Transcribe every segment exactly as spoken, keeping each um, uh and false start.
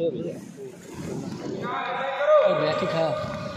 बैठी खा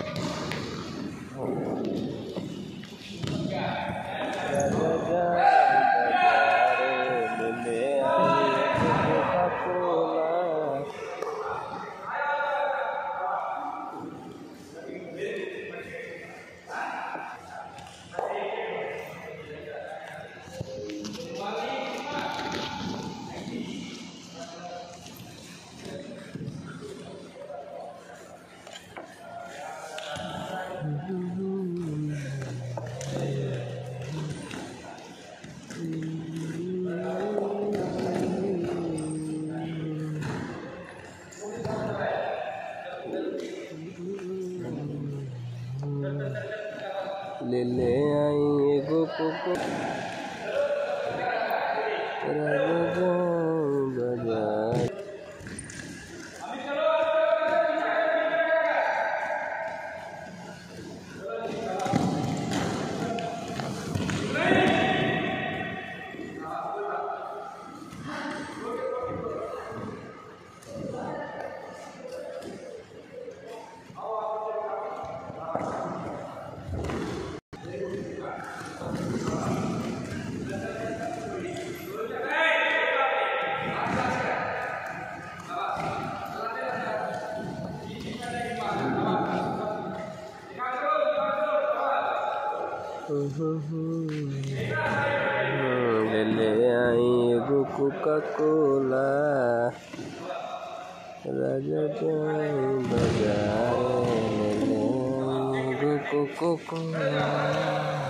ले ले आई एगो कोको राजा बाजार ले ले आई एगो कोका कोला राजा जाई बाजार ले ले आई एगो कोका कोला।